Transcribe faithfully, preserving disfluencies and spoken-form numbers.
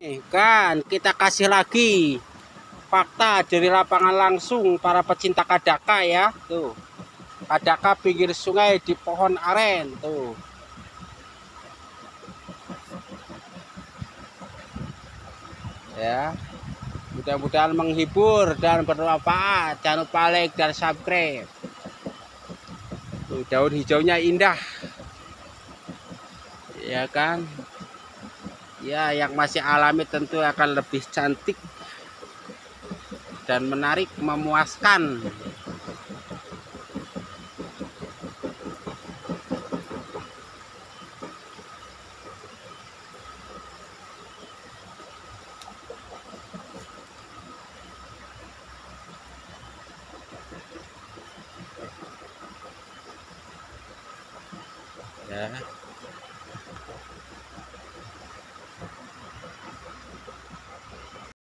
Nih kan kita kasih lagi fakta dari lapangan langsung para pecinta kadaka ya. Tuh, kadaka pinggir sungai di pohon aren tuh. Ya, mudah-mudahan menghibur dan bermanfaat. Jangan lupa like dan subscribe. Tuh, daun hijaunya indah, ya kan? Ya, yang masih alami tentu akan lebih cantik dan menarik, memuaskan. Ya.